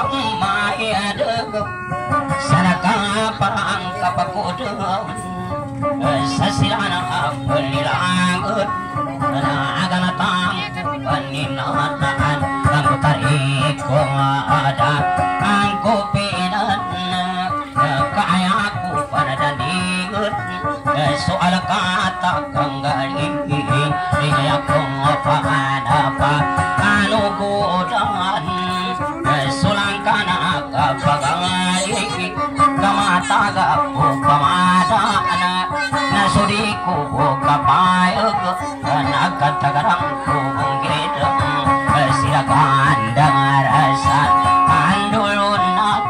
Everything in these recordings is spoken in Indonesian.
maya degep sanaka parang kapakudeun sasirana pelilangeut agana tampu paninaan kanggo tarik ada angko pinan kaayaku pada dandingeut soal kata kanggali riyaku apa anu godan sulangkana kapagali kamataga pamadana nasudiku kapayag nagkatagarangku menggedeng silakan dangarasan andulunan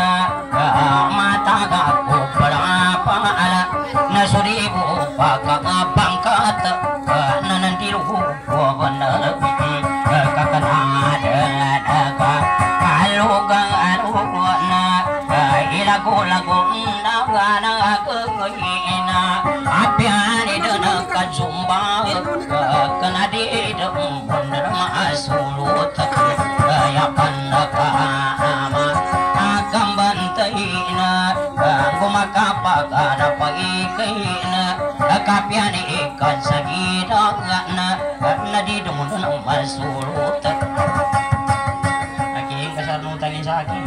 mataga kupalapala nasudiku pakakapangkat nanantiruhu bener kakanadanaga kalugan ilagu-lagu nagana apiani dana kajumba kena di bener masulut kayakan ama agam bantaina gumaka ada paikaina kapiani ikan sagidagana na di demun masulut aking kasarno tangin sa akin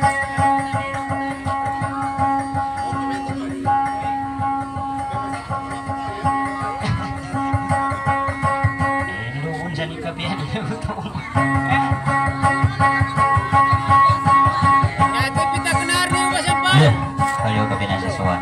Kalau kau pindah sesuatu,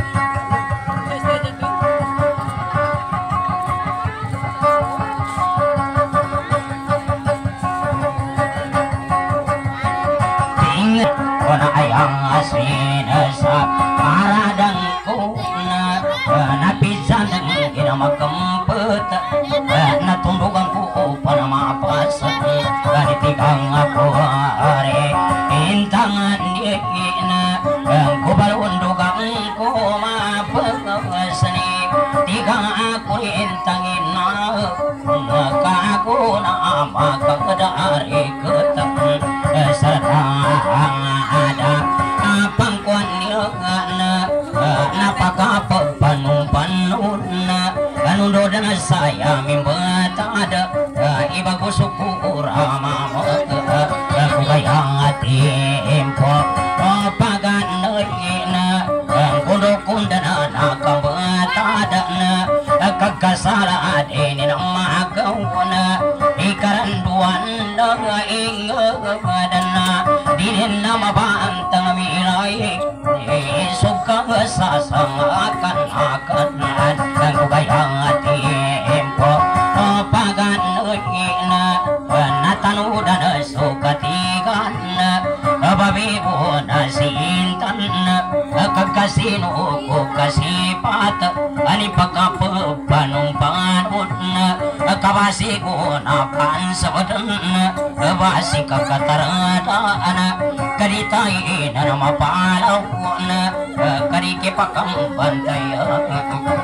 ingat kona ayang asli nasa paradang kuna napisan dengan kinama kempet na tundugan ku panama pasan dari tigang aku are intangan diina kubal undugang ku mapesani tigang aku intangin maka aku nama kedari ketang serta ada pangkuan nilgana napaka panumpanuna kanundo dan saya mimbet ada ibaku suku rama aku bayang hati impo pagan neina kundo kundana nakambet ada kagkasala adinin makauna ikaranduan ingadana dinin nama bantang milay suka sasangakan akanan dan kugayang hati impo pagan neina natanu dan sukatigan kababibo nasintan kagkasino ko kasipat ani pagkapanumpangon kabasi ko napansadan kabasi kakataradaan kaditain na mapalawan kadikipakang bantayan